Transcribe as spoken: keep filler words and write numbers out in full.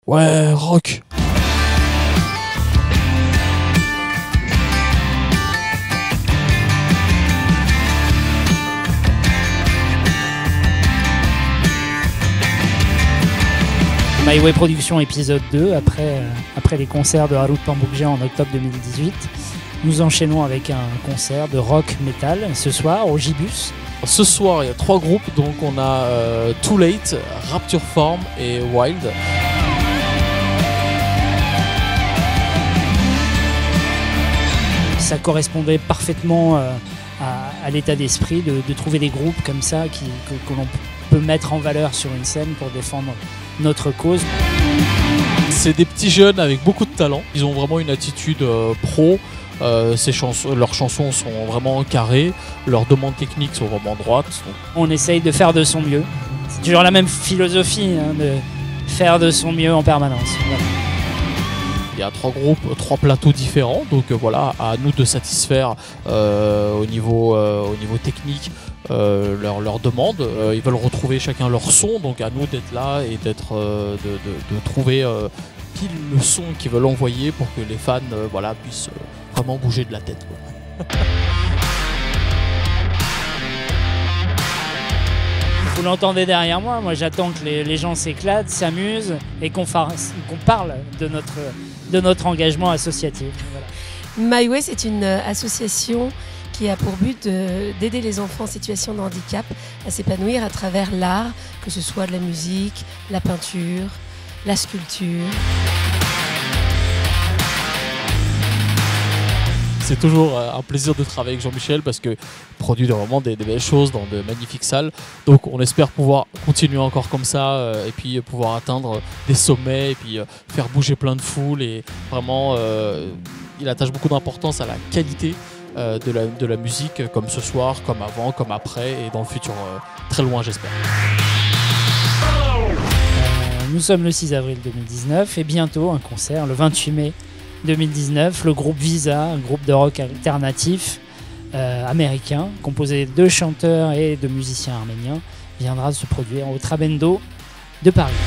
Ouais, rock. My Way Production épisode deux, après, euh, après les concerts de Haru Pambukja en octobre deux mille dix-huit, nous enchaînons avec un concert de rock metal ce soir au Gibus. Ce soir, il y a trois groupes, donc on a euh, Too Late, Rapture Form et Wild. Ça correspondait parfaitement euh, à, à l'état d'esprit de, de trouver des groupes comme ça qui, que, que l'on peut mettre en valeur sur une scène pour défendre notre cause. C'est des petits jeunes avec beaucoup de talent. Ils ont vraiment une attitude euh, pro. Euh, ces chansons, leurs chansons sont vraiment carrées. Leurs demandes techniques sont vraiment droites. Donc... On essaye de faire de son mieux. C'est toujours la même philosophie, hein, de faire de son mieux en permanence. Voilà. Il y a trois groupes, trois plateaux différents. Donc euh, voilà, à nous de satisfaire euh, au, niveau, euh, au niveau technique euh, leurs leur demandes. Euh, ils veulent retrouver chacun leur son. Donc à nous d'être là et d'être, euh, de, de, de trouver euh, pile le son qu'ils veulent envoyer pour que les fans euh, voilà, puissent euh, vraiment bouger de la tête, quoi. Vous l'entendez derrière moi, moi j'attends que les, les gens s'éclatent, s'amusent et qu'on, qu'on parle de notre, de notre engagement associatif. Voilà. My Way, c'est une association qui a pour but de, d'aider les enfants en situation de handicap à s'épanouir à travers l'art, que ce soit de la musique, la peinture, la sculpture. C'est toujours un plaisir de travailler avec Jean-Michel parce qu'il produit vraiment des, des belles choses dans de magnifiques salles. Donc on espère pouvoir continuer encore comme ça euh, et puis pouvoir atteindre des sommets et puis euh, faire bouger plein de foules. Et vraiment, euh, il attache beaucoup d'importance à la qualité euh, de, la, de la musique, comme ce soir, comme avant, comme après et dans le futur euh, très loin, j'espère. Euh, nous sommes le six avril deux mille dix-neuf et bientôt un concert le vingt-huit mai deux mille dix-neuf, le groupe Visa, un groupe de rock alternatif euh, américain, composé de chanteurs et de musiciens arméniens, viendra se produire au Trabendo de Paris.